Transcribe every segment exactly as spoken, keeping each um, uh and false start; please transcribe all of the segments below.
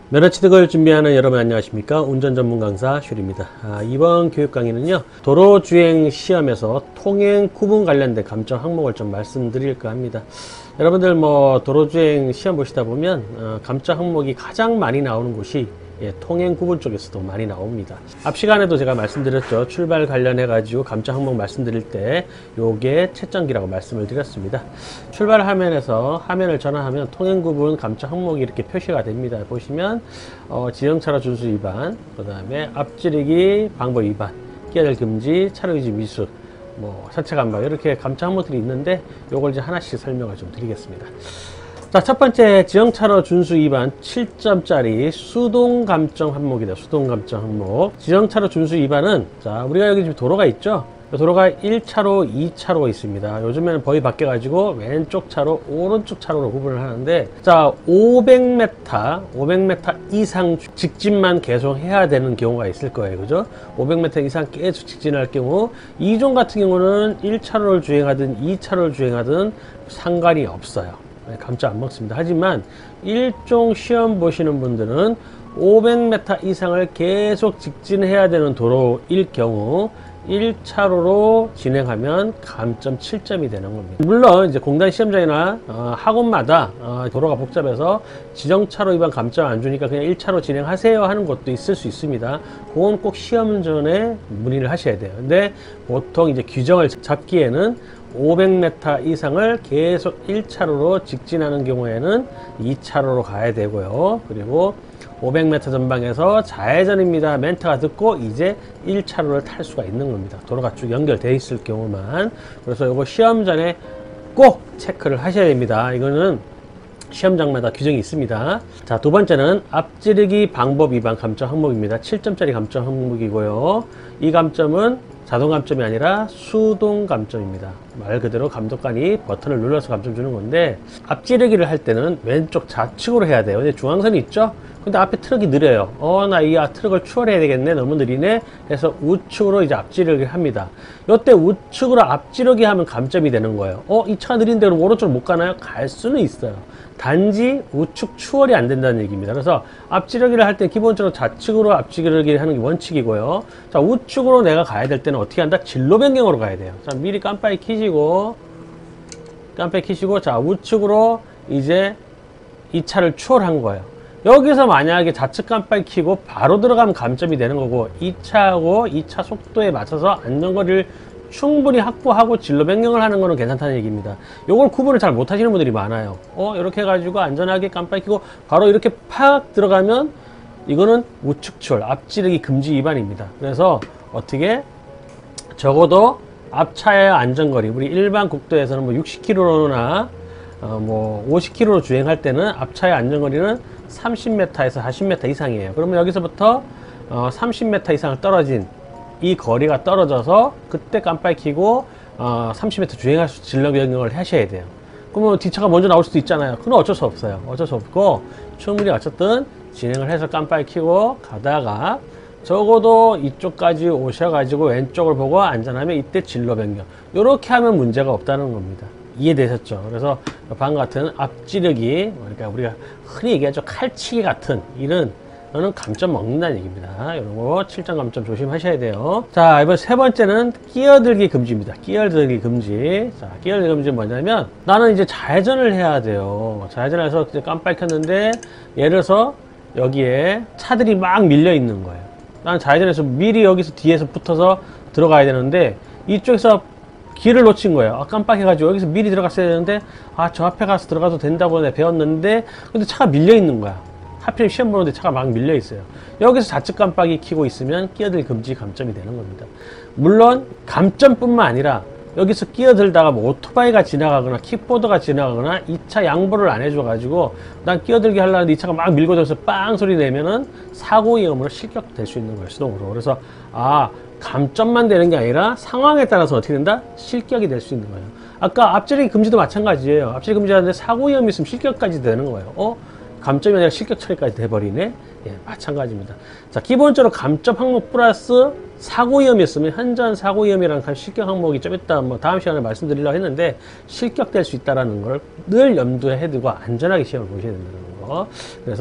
면허 취득을 준비하는 여러분 안녕하십니까? 운전 전문 강사 슈리입니다. 아, 이번 교육 강의는요, 도로주행 시험에서 통행 구분 관련된 감점 항목을 좀 말씀드릴까 합니다. 여러분들 뭐 도로주행 시험 보시다 보면 어, 감점 항목이 가장 많이 나오는 곳이 예, 통행 구분 쪽에서도 많이 나옵니다. 앞 시간에도 제가 말씀드렸죠. 출발 관련해 가지고 감점 항목 말씀드릴 때 요게 채점기라고 말씀을 드렸습니다. 출발 화면에서 화면을 전환하면 통행 구분 감점 항목이 이렇게 표시가 됩니다. 보시면 어, 지정차로 준수 위반, 그 다음에 앞지르기 방법 위반, 끼어들 금지, 차로 유지 미수, 뭐 선체 감각 이렇게 감점 항목들이 있는데 요걸 이제 하나씩 설명을 좀 드리겠습니다. 자, 첫 번째 지정차로 준수 위반 칠 점짜리 수동 감점 항목이다. 수동 감점 항목. 지정차로 준수 위반은, 자, 우리가 여기 지금 도로가 있죠? 도로가 일 차로, 이 차로가 있습니다. 요즘에는 법이 바뀌어가지고 왼쪽 차로, 오른쪽 차로로 구분을 하는데, 자, 오백 미터, 오백 미터 이상 직진만 계속 해야 되는 경우가 있을 거예요. 그죠? 오백 미터 이상 계속 직진할 경우, 이종 같은 경우는 일 차로를 주행하든 이 차로를 주행하든 상관이 없어요. 감점 안 먹습니다. 하지만 일종 시험 보시는 분들은 오백 미터 이상을 계속 직진해야 되는 도로일 경우 일 차로로 진행하면 감점 칠 점이 되는 겁니다. 물론 이제 공단 시험장이나 어, 학원마다 어, 도로가 복잡해서 지정차로 위반 감점 안 주니까 그냥 일 차로 진행하세요 하는 것도 있을 수 있습니다. 그건 꼭 시험 전에 문의를 하셔야 돼요. 근데 보통 이제 규정을 잡기에는 오백 미터 이상을 계속 일 차로로 직진하는 경우에는 이 차로로 가야 되고요. 그리고 오백 미터 전방에서 좌회전입니다. 멘트가 듣고 이제 일 차로를 탈 수가 있는 겁니다. 도로가 쭉 연결되어 있을 경우만. 그래서 이거 시험 전에 꼭 체크를 하셔야 됩니다. 이거는 시험장마다 규정이 있습니다. 자, 두 번째는 앞지르기 방법 위반 감점 항목입니다. 칠 점짜리 감점 항목이고요. 이 감점은 자동 감점이 아니라 수동 감점입니다. 말 그대로 감독관이 버튼을 눌러서 감점 주는 건데, 앞지르기를 할 때는 왼쪽 좌측으로 해야 돼요. 근데 중앙선이 있죠? 근데 앞에 트럭이 느려요. 어, 나 이 트럭을 추월해야 되겠네. 너무 느리네. 그래서 우측으로 이제 앞지르기를 합니다. 이때 우측으로 앞지르기 하면 감점이 되는 거예요. 어, 이 차가 느린데 그럼 오른쪽으로 못 가나요? 갈 수는 있어요. 단지 우측 추월이 안 된다는 얘기입니다. 그래서 앞지르기를 할 때 기본적으로 좌측으로 앞지르기를 하는 게 원칙이고요. 자, 우측으로 내가 가야 될 때는 어떻게 한다? 진로 변경으로 가야 돼요. 자, 미리 깜빡이 켜시고, 깜빡이 켜시고, 자, 우측으로 이제 이 차를 추월한 거예요. 여기서 만약에 좌측 깜빡이 켜고 바로 들어가면 감점이 되는 거고, 이 차하고 이 차 속도에 맞춰서 안전거리를 충분히 확보하고 진로 변경을 하는 거는 괜찮다는 얘기입니다. 요걸 구분을 잘 못하시는 분들이 많아요. 어, 이렇게 해가지고 안전하게 깜빡이 켜고 바로 이렇게 팍 들어가면 이거는 우측 추월, 앞지르기 금지 위반입니다. 그래서 어떻게 적어도 앞차의 안전거리, 우리 일반 국도에서는 뭐 육십 킬로미터나 어, 뭐 오십 킬로미터 주행할 때는 앞차의 안전거리는 삼십 미터에서 사십 미터 이상이에요. 그러면 여기서부터 어, 삼십 미터 이상 떨어진 이 거리가 떨어져서 그때 깜빡이 켜고 어, 삼십 미터 주행할 수 진로 변경을 하셔야 돼요. 그러면 뒷차가 먼저 나올 수도 있잖아요. 그건 어쩔 수 없어요. 어쩔 수 없고 충분히 어쨌든 진행을 해서 깜빡이 켜고 가다가 적어도 이쪽까지 오셔가지고 왼쪽을 보고 안전하면 이때 진로 변경. 이렇게 하면 문제가 없다는 겁니다. 이해되셨죠? 그래서 방금 같은 앞지르기, 그러니까 우리가 흔히 얘기하죠. 칼치기 같은 이런 너는 감점 먹는다는 얘기입니다. 이런 거 칠 점 감점 조심하셔야 돼요. 자, 이번 세 번째는 끼어들기 금지입니다. 끼어들기 금지. 자, 끼어들기 금지는 뭐냐면 나는 이제 좌회전을 해야 돼요. 좌회전을 해서 이제 깜빡이 켰는데 예를 들어서 여기에 차들이 막 밀려 있는 거예요. 나는 좌회전해서 미리 여기서 뒤에서 붙어서 들어가야 되는데 이쪽에서 길을 놓친 거예요. 아, 깜빡해가지고 여기서 미리 들어갔어야 되는데 아, 저 앞에 가서 들어가도 된다고 내가 배웠는데 근데 차가 밀려 있는 거야. 하필 시험 보는데 차가 막 밀려 있어요. 여기서 좌측 깜빡이 켜고 있으면 끼어들 금지 감점이 되는 겁니다. 물론 감점뿐만 아니라 여기서 끼어들다가 뭐 오토바이가 지나가거나 킥보드가 지나가거나 이 차 양보를 안 해줘가지고 난 끼어들기 하려는데 이 차가 막 밀고 들어서 빵 소리 내면은 사고 위험으로 실격될 수 있는 거예요. 수동으로. 그래서 아, 감점만 되는 게 아니라 상황에 따라서 어떻게 된다? 실격이 될 수 있는 거예요. 아까 앞지르기 금지도 마찬가지예요. 앞지르기 금지하는데 사고 위험이 있으면 실격까지 되는 거예요. 어? 감점이 아니라 실격 처리까지 돼버리네? 예, 마찬가지입니다. 자, 기본적으로 감점 항목 플러스 사고 위험이 있으면 현전 사고 위험이라는 실격 항목이 좀 이따 뭐 다음 시간에 말씀드리려고 했는데 실격될 수 있다는 걸 늘 염두에 해두고 안전하게 시험을 보셔야 된다는 거. 그래서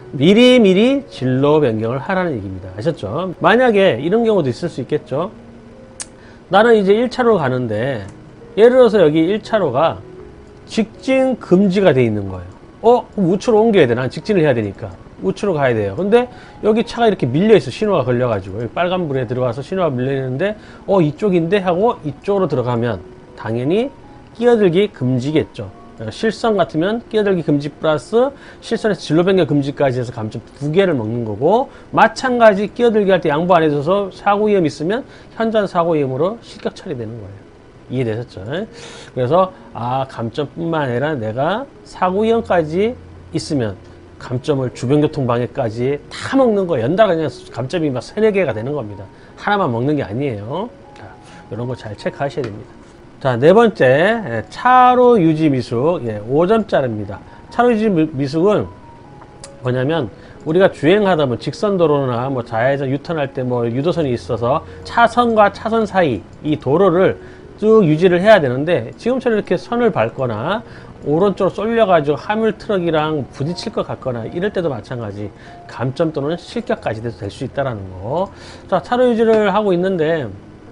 미리미리 진로 변경을 하라는 얘기입니다. 아셨죠? 만약에 이런 경우도 있을 수 있겠죠. 나는 이제 일 차로로 가는데 예를 들어서 여기 일 차로가 직진 금지가 돼 있는 거예요. 어? 그럼 우측으로 옮겨야 돼. 난 직진을 해야 되니까 우측으로 가야 돼요. 근데 여기 차가 이렇게 밀려 있어. 신호가 걸려가지고 여기 빨간불에 들어와서 신호가 밀려 있는데 어 이쪽인데 하고 이쪽으로 들어가면 당연히 끼어들기 금지겠죠. 실선 같으면 끼어들기 금지 플러스 실선에서 진로 변경 금지까지 해서 감점 두 개를 먹는 거고, 마찬가지 끼어들기 할 때 양보 안 해줘서 사고 위험 있으면 현장 사고 위험으로 실격 처리되는 거예요. 이해되셨죠? 그래서 아 감점뿐만 아니라 내가 사고 위험까지 있으면 감점을 주변교통 방해까지 다 먹는 거, 연달아 그냥 감점이 막 세네 개가 되는 겁니다. 하나만 먹는 게 아니에요. 자, 이런 거 잘 체크하셔야 됩니다. 자, 네 번째, 차로 유지 미숙, 예, 오 점짜리입니다. 차로 유지 미숙은 뭐냐면, 우리가 주행하다 보면 직선도로나 뭐 좌회전 유턴할 때 뭐 유도선이 있어서 차선과 차선 사이 이 도로를 쭉 유지를 해야 되는데, 지금처럼 이렇게 선을 밟거나 오른쪽으로 쏠려가지고 화물 트럭이랑 부딪힐 것 같거나 이럴 때도 마찬가지 감점 또는 실격까지 돼도 될 수 있다라는 거. 자, 차로 유지를 하고 있는데,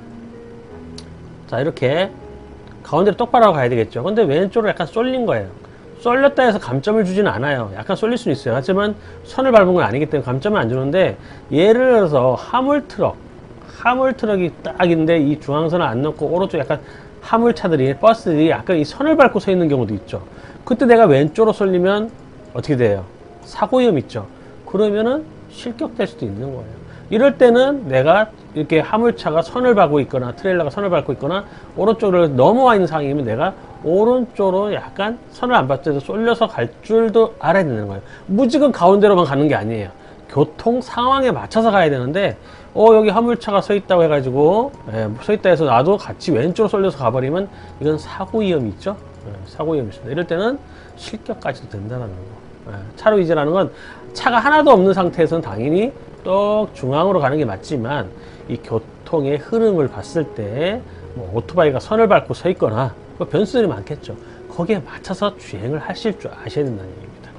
자, 이렇게 가운데로 똑바로 하고 가야 되겠죠. 근데 왼쪽으로 약간 쏠린 거예요. 쏠렸다 해서 감점을 주지는 않아요. 약간 쏠릴 수는 있어요. 하지만 선을 밟은 건 아니기 때문에 감점은 안 주는데, 예를 들어서 화물 트럭, 화물 트럭이 딱인데 이 중앙선을 안 넣고 오른쪽 약간 화물차들이, 버스들이 약간 이 선을 밟고 서 있는 경우도 있죠. 그때 내가 왼쪽으로 쏠리면 어떻게 돼요? 사고 위험 있죠. 그러면은 실격될 수도 있는 거예요. 이럴 때는 내가 이렇게 화물차가 선을 밟고 있거나 트레일러가 선을 밟고 있거나 오른쪽으로 넘어와 있는 상황이면 내가 오른쪽으로 약간 선을 안 밟더라도 쏠려서 갈 줄도 알아야 되는 거예요. 무조건 가운데로만 가는 게 아니에요. 교통 상황에 맞춰서 가야 되는데, 어 여기 화물차가 서 있다고 해가지고 예, 서 있다 해서 나도 같이 왼쪽으로 쏠려서 가버리면 이건 사고 위험이 있죠. 예, 사고 위험이 있습니다. 이럴 때는 실격까지도 된다는 거. 예, 차로 유지라는 건 차가 하나도 없는 상태에서는 당연히 또 중앙으로 가는 게 맞지만, 이 교통의 흐름을 봤을 때 뭐 오토바이가 선을 밟고 서 있거나 뭐 변수들이 많겠죠. 거기에 맞춰서 주행을 하실 줄 아셔야 된다는 얘기입니다.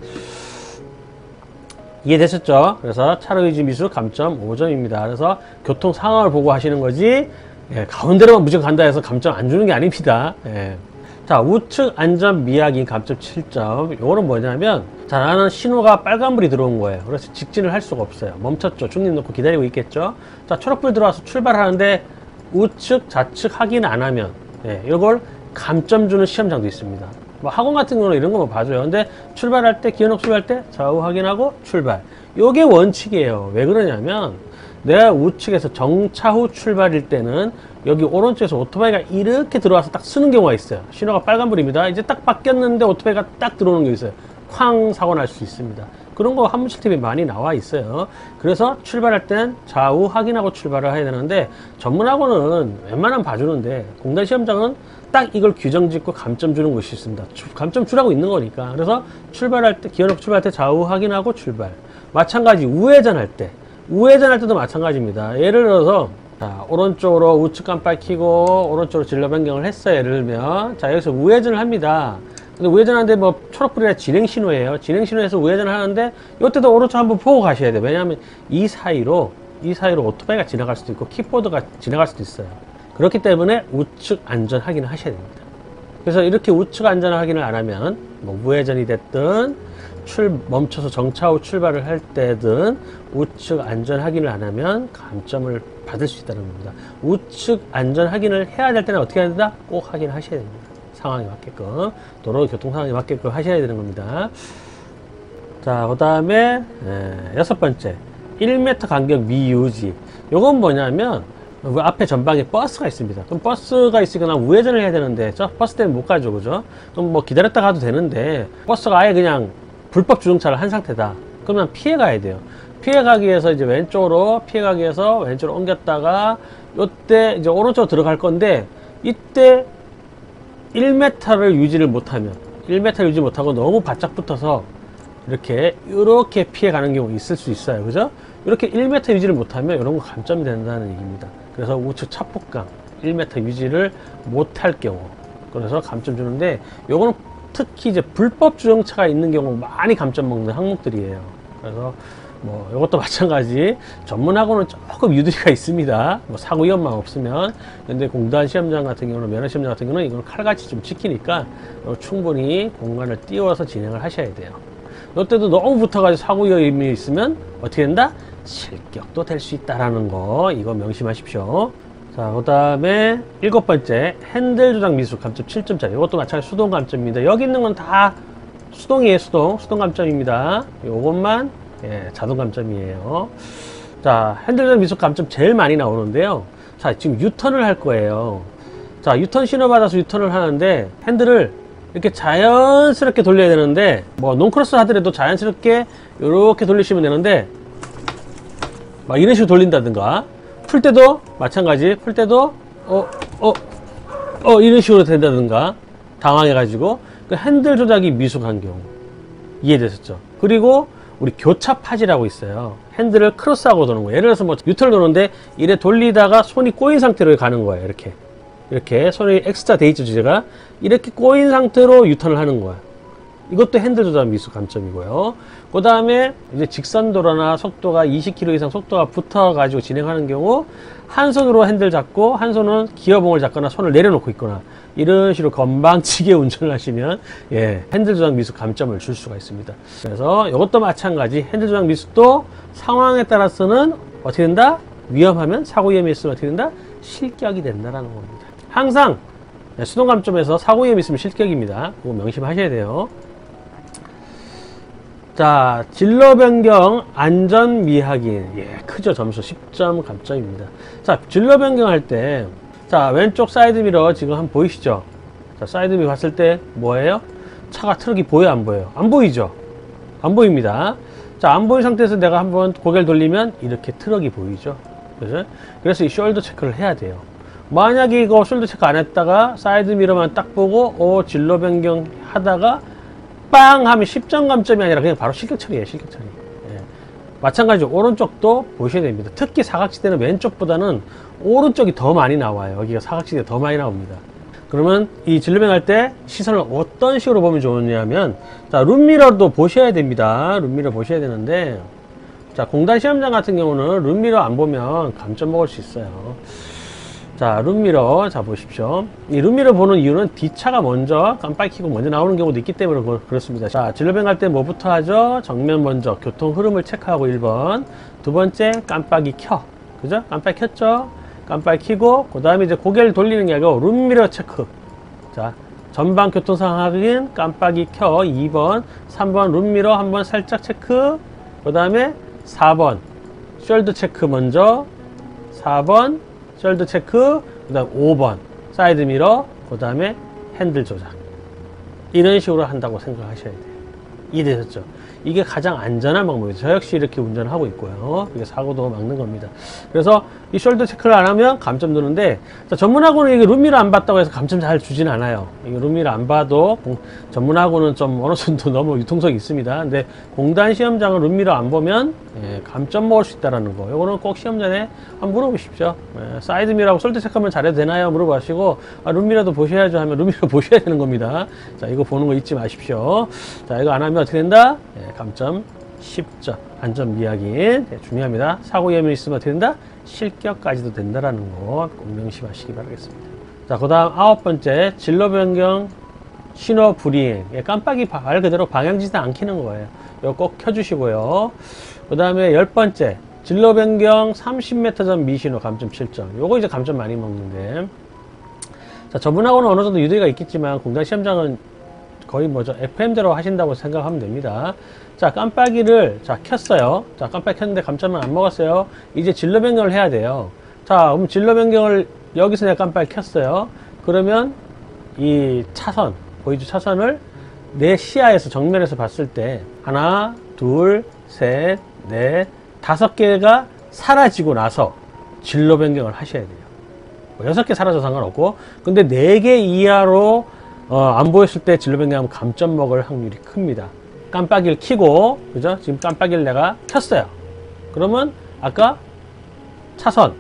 이해되셨죠? 그래서 차로 유지 미숙 감점 오 점입니다. 그래서 교통 상황을 보고 하시는 거지, 예, 가운데로만 무조건 간다 해서 감점 안 주는 게 아닙니다. 예. 자, 우측 안전 미약인 감점 칠 점. 요거는 뭐냐면, 자, 나는 신호가 빨간불이 들어온 거예요. 그래서 직진을 할 수가 없어요. 멈췄죠. 중립 놓고 기다리고 있겠죠. 자, 초록불 들어와서 출발하는데 우측, 좌측 확인 안 하면, 예, 이걸 감점 주는 시험장도 있습니다. 뭐 학원 같은 경우는 이런 거 뭐 봐줘요. 근데 출발할 때, 기어녹 출발할 때 좌우 확인하고 출발. 요게 원칙이에요. 왜 그러냐면, 내가 우측에서 정차 후 출발일 때는 여기 오른쪽에서 오토바이가 이렇게 들어와서 딱 쓰는 경우가 있어요. 신호가 빨간불입니다. 이제 딱 바뀌었는데 오토바이가 딱 들어오는 게 있어요. 쾅 사고 날 수 있습니다. 그런 거 한문철 티비에 많이 나와 있어요. 그래서 출발할 땐 좌우 확인하고 출발을 해야 되는데, 전문학원은 웬만하면 봐주는데 공단 시험장은 딱 이걸 규정 짓고 감점 주는 곳이 있습니다. 감점 주라고 있는 거니까. 그래서 출발할 때, 기어녹 출발할 때 좌우 확인하고 출발. 마찬가지 우회전할 때, 우회전할 때도 마찬가지입니다. 예를 들어서 자, 오른쪽으로 우측 깜빡 켜고 오른쪽으로 진로 변경을 했어요. 예를 들면, 자, 여기서 우회전을 합니다. 근데 우회전하는데 뭐 초록불이라 진행 신호예요. 진행 신호에서 우회전을 하는데 이때도 오른쪽 한번 보고 가셔야 돼요. 왜냐하면 이 사이로 이 사이로 오토바이가 지나갈 수도 있고 킥보드가 지나갈 수도 있어요. 그렇기 때문에 우측 안전 확인을 하셔야 됩니다. 그래서 이렇게 우측 안전 확인을 안 하면 뭐 우회전이 됐든 출 멈춰서 정차 후 출발을 할 때든 우측 안전 확인을 안 하면 감점을 받을 수 있다는 겁니다. 우측 안전 확인을 해야 될 때는 어떻게 해야 된다? 꼭 확인하셔야 됩니다. 상황에 맞게끔, 도로 교통 상황에 맞게끔 하셔야 되는 겁니다. 자, 그 다음에 여섯 번째, 일 미터 간격 미유지. 요건 뭐냐면, 앞에 전방에 버스가 있습니다. 그럼 버스가 있으니까 난 우회전을 해야 되는데, 저 버스 때문에 못 가죠, 그죠? 그럼 뭐 기다렸다 가도 되는데, 버스가 아예 그냥 불법 주정차를 한 상태다. 그러면 피해 가야 돼요. 피해 가기 위해서 이제 왼쪽으로, 피해 가기 위해서 왼쪽으로 옮겼다가, 요때 이제 오른쪽으로 들어갈 건데, 이때 일 미터를 유지를 못하면, 일 미터 유지 못하고 너무 바짝 붙어서 이렇게 이렇게 피해 가는 경우 있을 수 있어요. 그죠? 이렇게 일 미터 유지를 못하면 이런 거 감점이 된다는 얘기입니다. 그래서 우측 차폭강 일 미터 유지를 못할 경우, 그래서 감점 주는데, 요거는 특히 이제 불법 주정차가 있는 경우 많이 감점 먹는 항목들이에요. 그래서 뭐 이것도 마찬가지 전문하고는 조금 유두리가 있습니다. 뭐 사고 위험만 없으면. 근데 공단 시험장 같은 경우는, 면허 시험장 같은 경우는 이걸 칼같이 좀 지키니까 충분히 공간을 띄워서 진행을 하셔야 돼요. 이때도 너무 붙어가지고 사고 위험이 있으면 어떻게 된다? 실격도 될 수 있다라는 거, 이거 명심하십시오. 자, 그 다음에 일곱 번째, 핸들 조작 미숙 감점 칠 점짜리. 이것도 마찬가지 수동 감점입니다. 여기 있는 건 다 수동이에요. 수동 수동 감점입니다. 요것만 예, 자동 감점이에요. 자, 핸들 조작 미숙 감점 제일 많이 나오는데요. 자, 지금 유턴을 할 거예요. 자, 유턴 신호 받아서 유턴을 하는데 핸들을 이렇게 자연스럽게 돌려야 되는데, 뭐 논크로스 하더라도 자연스럽게 이렇게 돌리시면 되는데, 막 이런 식으로 돌린다든가, 풀 때도 마찬가지, 풀 때도 어, 어, 어 이런 식으로 된다든가, 당황해가지고 그 핸들 조작이 미숙한 경우. 이해되셨죠? 그리고 우리 교차 파지라고 있어요. 핸들을 크로스하고 도는 거예요. 예를 들어서 뭐 유턴을 도는데 이래 돌리다가 손이 꼬인 상태로 가는 거예요. 이렇게 이렇게 손이 X자 돼 있죠, 주제가. 이렇게 꼬인 상태로 유턴을 하는 거야. 이것도 핸들 조작 미숙 감점이고요. 그 다음에 이제 직선도로나 속도가 이십 킬로미터 이상 속도가 붙어가지고 진행하는 경우, 한 손으로 핸들 잡고 한 손은 기어봉을 잡거나 손을 내려놓고 있거나 이런 식으로 건방지게 운전을 하시면 예, 핸들 조작 미숙 감점을 줄 수가 있습니다. 그래서 이것도 마찬가지, 핸들 조작 미숙도 상황에 따라서는 어떻게 된다? 위험하면, 사고 위험이 있으면 어떻게 된다? 실격이 된다라는 겁니다. 항상 수동 감점에서 사고 위험이 있으면 실격입니다. 그거 명심하셔야 돼요. 자, 진로 변경 안전 미확인. 예, 크죠. 점수 십 점 감점입니다. 자, 진로 변경할 때, 자, 왼쪽 사이드 미러 지금 한번 보이시죠? 자, 사이드 미러 봤을 때 뭐예요? 차가, 트럭이 보여요, 안 보여요? 안 보이죠? 안 보입니다. 자, 안 보인 상태에서 내가 한번 고개를 돌리면 이렇게 트럭이 보이죠? 그죠? 그래서 이 숄더 체크를 해야 돼요. 만약에 이거 숄더 체크 안 했다가 사이드 미러만 딱 보고 오, 진로 변경 하다가 빵 하면 십 점 감점이 아니라 그냥 바로 실격 처리예요. 실격 처리. 예. 마찬가지로 오른쪽도 보셔야 됩니다. 특히 사각지대는 왼쪽보다는 오른쪽이 더 많이 나와요. 여기가 사각지대 더 많이 나옵니다. 그러면 이 진로 변경할 때 시선을 어떤 식으로 보면 좋으냐면, 자, 룸미러도 보셔야 됩니다. 룸미러 보셔야 되는데, 자, 공단 시험장 같은 경우는 룸미러 안 보면 감점 먹을 수 있어요. 자, 룸미러, 자, 보십시오. 이 룸미러 보는 이유는 뒷차가 먼저 깜빡이 켜고 먼저 나오는 경우도 있기 때문에 그렇습니다. 자, 진로 변경할 때 뭐부터 하죠? 정면 먼저 교통 흐름을 체크하고 일 번. 두 번째, 깜빡이 켜. 그죠? 깜빡이 켰죠? 깜빡이 켜고, 그 다음에 이제 고개를 돌리는 게 아니고 룸미러 체크. 자, 전방 교통 상황 확인, 깜빡이 켜. 이 번. 삼 번, 룸미러 한번 살짝 체크. 그 다음에 사 번, 숄더 체크 먼저. 사 번, 숄더 체크, 그 다음 오 번 사이드 미러, 그 다음에 핸들 조작. 이런 식으로 한다고 생각하셔야 돼요. 이해되셨죠? 이게 가장 안전한 방법이죠. 저 역시 이렇게 운전을 하고 있고요. 이게 사고도 막는 겁니다. 그래서 이 숄더 체크를 안 하면 감점 드는데, 자, 전문하고는 이게 룸미러 안 봤다고 해서 감점 잘 주진 않아요. 이게 룸미러 안 봐도 공, 전문하고는 좀 어느 정도 너무 유통성이 있습니다. 근데 공단 시험장은 룸미러 안 보면 예, 감점 먹을 수 있다는 거. 요거는 꼭 시험 전에 한번 물어보십시오. 예, 사이드 미러하고 숄더 체크하면 잘해도 되나요? 물어보시고, 아, 룸미러도 보셔야죠 하면 룸미러 보셔야 되는 겁니다. 자, 이거 보는 거 잊지 마십시오. 자, 이거 안 하면 어떻게 된다? 예, 감점 십 점. 안전 미확인. 네, 중요합니다. 사고 위험이 있으면 어떻게 된다? 실격까지도 된다라는 거 꼭 명심하시기 바라겠습니다. 자, 그 다음 아홉 번째, 진로 변경 신호 불이행. 예, 깜빡이 말 그대로 방향지시는 안 켜는 거예요. 이거 꼭 켜주시고요. 그 다음에 열 번째, 진로 변경 삼십 미터 전 미신호 감점 칠 점. 요거 이제 감점 많이 먹는데, 자, 저분하고는 어느 정도 유대가 있겠지만 공단 시험장은 거의 뭐죠, 에프엠대로 하신다고 생각하면 됩니다. 자, 깜빡이를 자 켰어요. 자, 깜빡이 켰는데 감점은 안 먹었어요. 이제 진로 변경을 해야 돼요. 자, 그럼 진로 변경을 여기서 내가 깜빡이 켰어요. 그러면 이 차선, 보이죠? 차선을 내 시야에서, 정면에서 봤을 때 하나, 둘, 셋, 넷, 다섯 개가 사라지고 나서 진로 변경을 하셔야 돼요. 뭐 여섯 개 사라져도 상관없고, 근데 네 개 이하로 어, 안 보였을 때 진로 변경하면 감점 먹을 확률이 큽니다. 깜빡이를 켜고, 그죠? 지금 깜빡이를 내가 켰어요. 그러면 아까 차선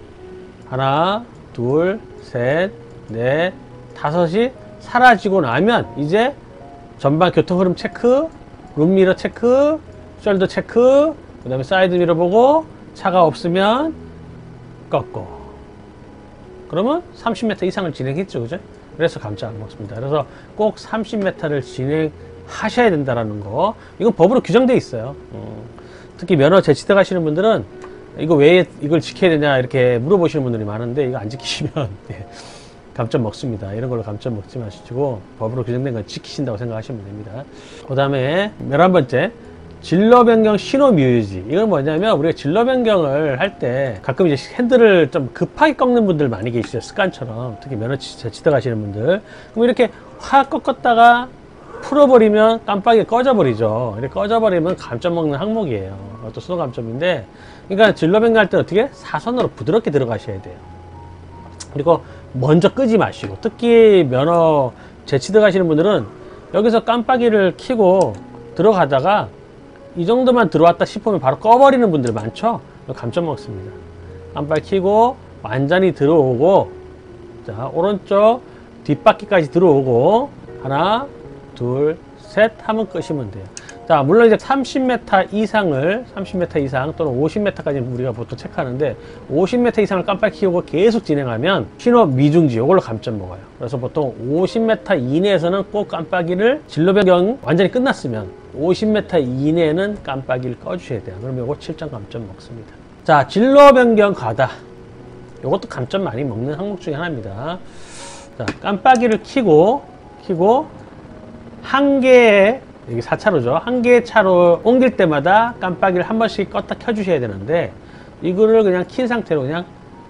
하나, 둘, 셋, 넷, 다섯이 사라지고 나면 이제 전방 교통 흐름 체크, 룸미러 체크, 숄더 체크, 그 다음에 사이드 미러 보고 차가 없으면 꺾고. 그러면 삼십 미터 이상을 진행했죠, 그죠? 그래서 감자 안 먹습니다. 그래서 꼭 삼십 미터를 진행하셔야 된다라는 거. 이건 법으로 규정되어 있어요. 어. 특히 면허 재취득 하시는 분들은 이거 왜 이걸 지켜야 되냐 이렇게 물어보시는 분들이 많은데, 이거 안 지키시면 예, 감점 먹습니다. 이런 걸로 감점 먹지 마시고 법으로 규정된 건 지키신다고 생각하시면 됩니다. 그 다음에 열한 번째, 진로 변경 신호 미유지. 이건 뭐냐면 우리가 진로 변경을 할 때 가끔 이제 핸들을 좀 급하게 꺾는 분들 많이 계시죠, 습관처럼. 특히 면허 재취득 하시는 분들. 그럼 이렇게 확 꺾었다가 풀어버리면 깜빡이 꺼져버리죠. 이렇게 꺼져버리면 감점 먹는 항목이에요. 또 수동 감점인데, 그러니까 진로 변경할 때 어떻게 사선으로 부드럽게 들어가셔야 돼요. 그리고 먼저 끄지 마시고, 특히 면허 재취득 하시는 분들은 여기서 깜빡이를 켜고 들어가다가 이 정도만 들어왔다 싶으면 바로 꺼버리는 분들 많죠. 감점 먹습니다. 깜빡이 켜고 완전히 들어오고, 자 오른쪽 뒷바퀴까지 들어오고 하나 둘 셋 하면 끄시면 돼요. 자 물론 이제 삼십 미터 이상을 삼십 미터 이상 또는 오십 미터까지 우리가 보통 체크하는데, 오십 미터 이상을 깜빡이 켜고 계속 진행하면 신호 미중지, 이걸로 감점 먹어요. 그래서 보통 오십 미터 이내에서는 꼭 깜빡이를, 진로 변경 완전히 끝났으면 오십 미터 이내에는 깜빡이를 꺼주셔야 돼요. 그러면 이거 칠 점 감점 먹습니다. 자 진로 변경 가다, 이것도 감점 많이 먹는 항목 중에 하나입니다. 자 깜빡이를 켜고 켜고 한 개의, 여기 사 차로죠. 한 개의 차로 옮길 때마다 깜빡이를 한 번씩 껐다 켜주셔야 되는데, 이거를 그냥 킨 상태로 그냥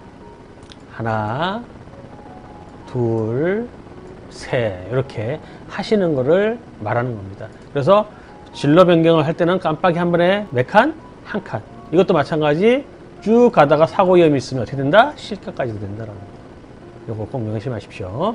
하나, 둘, 셋 이렇게 하시는 거를 말하는 겁니다. 그래서 진로 변경을 할 때는 깜빡이 한 번에 몇 칸? 한 칸. 이것도 마찬가지 쭉 가다가 사고 위험이 있으면 어떻게 된다? 실격까지도 된다라는 거. 이거 꼭 명심하십시오.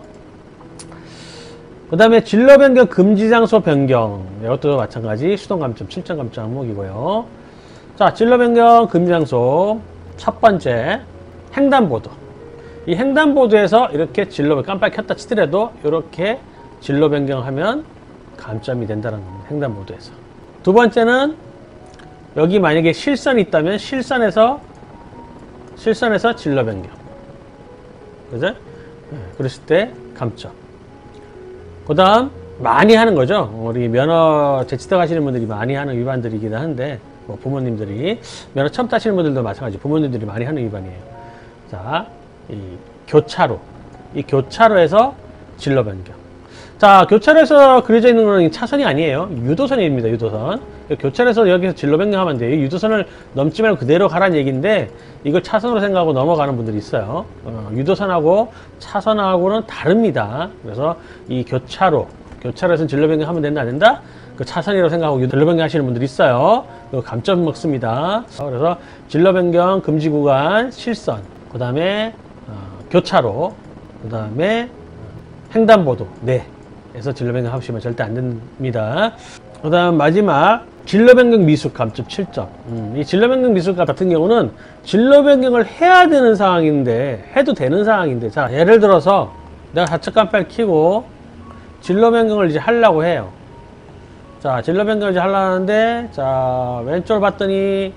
그 다음에 진로 변경 금지 장소 변경, 이것도 마찬가지 수동 감점 칠 점 감점 항목이고요. 자 진로 변경 금지 장소 첫 번째, 횡단보도. 이 횡단보도에서 이렇게 진로 깜빡이 켰다 치더라도 이렇게 진로 변경하면 감점이 된다는 겁니다. 횡단보도에서. 두 번째는 여기 만약에 실선이 있다면 실선에서 실선에서 진로 변경, 그죠? 네, 그랬을 때 감점. 그 다음 많이 하는 거죠. 우리 면허 재취득 하시는 분들이 많이 하는 위반들이긴 한데, 뭐 부모님들이 면허 처음 따시는 분들도 마찬가지, 부모님들이 많이 하는 위반이에요. 자, 이 교차로, 이 교차로에서 진로 변경. 자 교차로에서 그려져 있는 건 차선이 아니에요. 유도선입니다. 유도선. 교차로에서 여기서 진로 변경하면 돼요. 유도선을 넘지 말고 그대로 가라는 얘기인데, 이걸 차선으로 생각하고 넘어가는 분들이 있어요. 어, 유도선하고 차선하고는 다릅니다. 그래서 이 교차로, 교차로에서는 진로 변경하면 된다 안 된다? 그 차선이라고 생각하고 진로 변경 하시는 분들이 있어요. 그 감점 먹습니다. 그래서 진로 변경 금지 구간 실선, 그 다음에 어, 교차로, 그 다음에 횡단보도, 네. 에서 진로 변경 하시면 절대 안 됩니다. 그 다음 마지막, 진로 변경 미숙 감점 칠 점. 음, 이 진로 변경 미숙 같은 경우는 진로 변경을 해야 되는 상황인데, 해도 되는 상황인데, 자 예를 들어서 내가 좌측 깜빡이 켜고 진로 변경을 이제 하려고 해요. 자 진로 변경을 이제 하려고 하는데, 자 왼쪽을 봤더니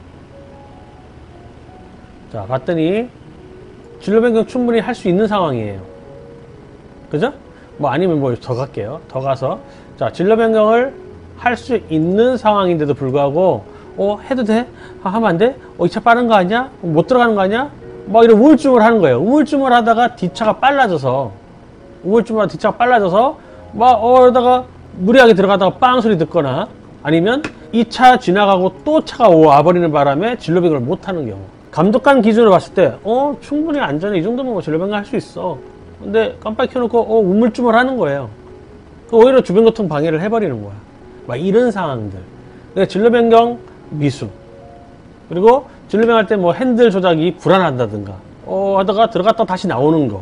자 봤더니 진로 변경 충분히 할 수 있는 상황이에요. 그죠? 뭐 아니면 뭐 더 갈게요. 더 가서 자 진로 변경을 할 수 있는 상황인데도 불구하고 어 해도 돼? 아, 하면 안 돼? 어 이 차 빠른 거 아니야? 못 들어가는 거 아니야? 막 이런 우물쭈물 하는 거예요. 우물쭈물 하다가 뒷차가 빨라져서 우물쭈물 하다가 뒷차가 빨라져서 막 어 이러다가 무리하게 들어가다가 빵 소리 듣거나, 아니면 이 차 지나가고 또 차가 와버리는 바람에 진로 변경을 못 하는 경우. 감독관 기준으로 봤을 때 어 충분히 안전해, 이 정도면 뭐 진로 변경 할 수 있어. 근데 깜빡이 켜놓고 어 우물쭈물 하는 거예요. 오히려 주변교통 방해를 해버리는 거야. 막 이런 상황들. 그러니까 진로 변경 미숙, 그리고 진로 변경할 때 뭐 핸들 조작이 불안한다든가 어 하다가 들어갔다 다시 나오는 거,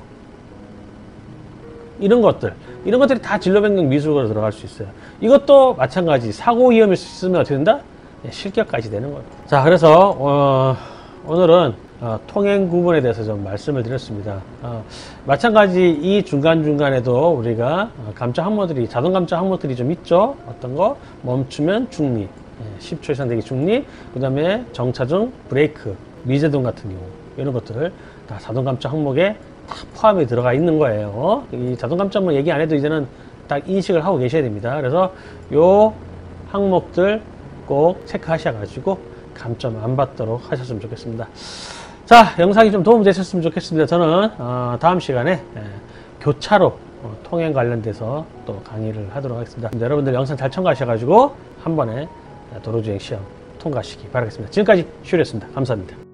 이런 것들 이런 것들이 다 진로 변경 미숙으로 들어갈 수 있어요. 이것도 마찬가지 사고 위험이 있으면 어떻게 된다? 네, 실격까지 되는 거예요. 자 그래서 어, 오늘은 어, 통행 구분에 대해서 좀 말씀을 드렸습니다. 어, 마찬가지 이 중간중간에도 우리가 어, 감점 항목들이, 자동 감점 항목들이 좀 있죠. 어떤 거? 멈추면 중립, 십 초 이상 대기 중립, 그 다음에 정차중, 브레이크, 미제동 같은 경우 이런 것들 다 자동 감점 항목에 다 포함이 들어가 있는 거예요. 이 자동 감점은 얘기 안 해도 이제는 딱 인식을 하고 계셔야 됩니다. 그래서 요 항목들 꼭 체크하셔가지고 감점 안 받도록 하셨으면 좋겠습니다. 자, 영상이 좀 도움이 되셨으면 좋겠습니다. 저는 어, 다음 시간에 예, 교차로 어, 통행 관련돼서 또 강의를 하도록 하겠습니다. 여러분들 영상 잘 참고하셔가지고 한 번에 도로주행 시험 통과하시기 바라겠습니다. 지금까지 슈리였습니다. 감사합니다.